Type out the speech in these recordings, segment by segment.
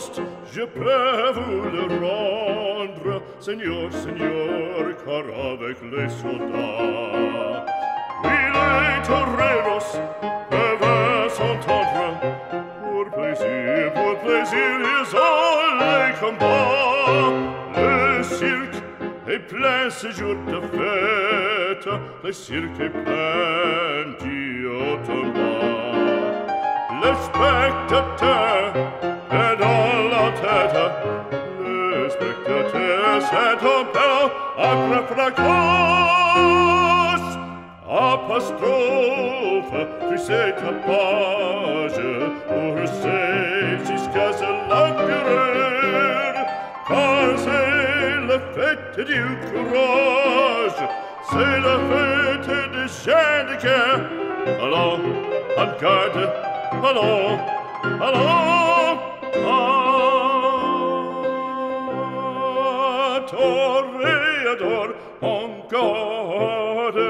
toast, je peux vous le rendre, Seigneur, Seigneur, car avec les soldats, oui, les toreros peuvent s'entendre, pour plaisir, ils ont les combats. Le cirque est plein ce jour de fête, le cirque est plein d'Iotomba. Le spectateur est dans la tête, le spectateur s'interpelle après fracas. Apostrophe, tu sais ta page, pour c'est jusqu'à l'empereur, car c'est la fête du courage, c'est la fête des gens de guerre. Allons, en garde, allons, allons, toréador, en garde,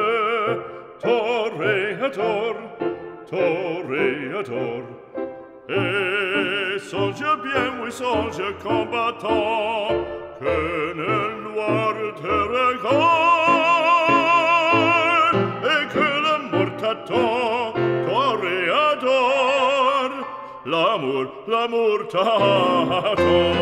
toréador, toréador. Et songe bien, oui, songe combattant, que le noir te regarde, et que l'amour t'attend, toréador, l'amour t'attend.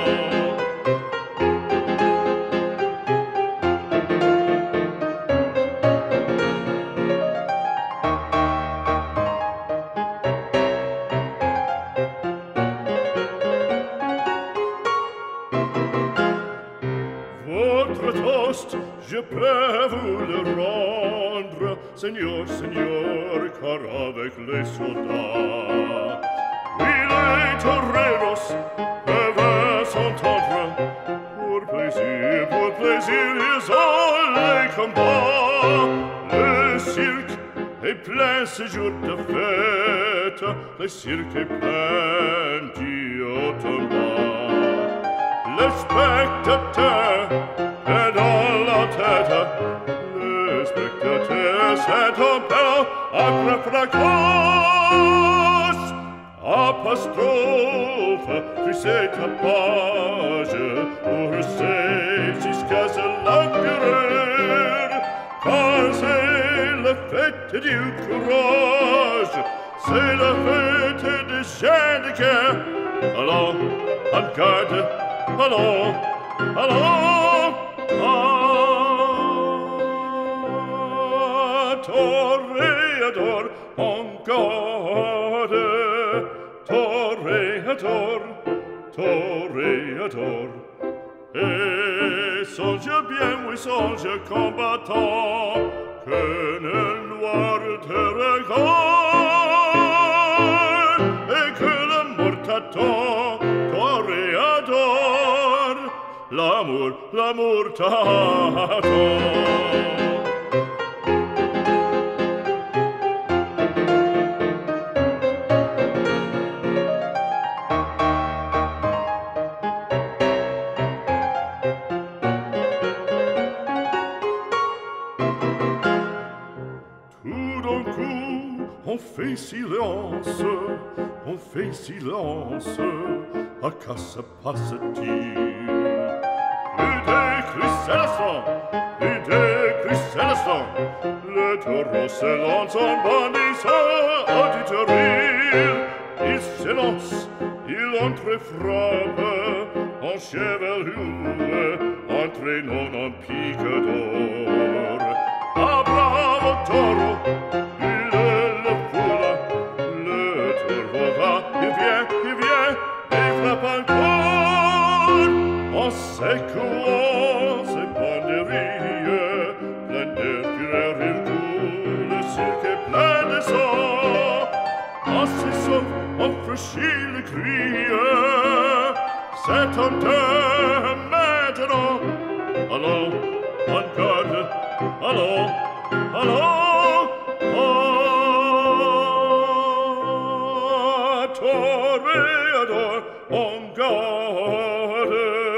Je peux vous le rendre, Seigneur, Seigneur, car avec les soldats, oui, les toreros peuvent s'entendre, pour plaisir, ils ont les combats. Le cirque est plein ce jour de fête, le cirque est plein d'Iotomba. Le spectateur est dans la tête, le spectateur s'interpelle après fracas. Apostrophe, tu sais ta page, pour c'est jusqu'à l'empereur, car c'est la fête du courage, c'est la fête des gens de guerre. Allons, en garde, allons, allons, toréador, en garde, toréador, toréador. Et songe bien, oui, songe combattant, que le noir te regarde, et que l'amour t'attend, toréador, l'amour t'attend. On fait silence, à quoi se passe-t-il? Plus de cristallisant, le taureau se lance en bandissant auditorie. Il s'élance, il entre et frappe, en chevelure, entraînant en pique d'or. Ah, bravo taureau! En secouant ses banderilles, plein de fureur il coule, le cirque est plein de sang. En cessant, on franchit le cri, c'est en terre maintenant. Allons, en garde, allons, allons, toréador, en garde,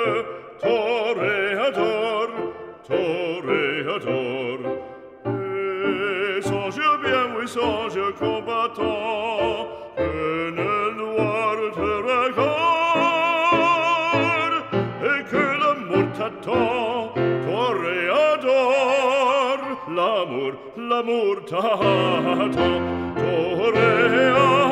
toréador, toréador. Et songe bien, oui, songe combattant, que le noir te regarde, l'amour ta, ta, torea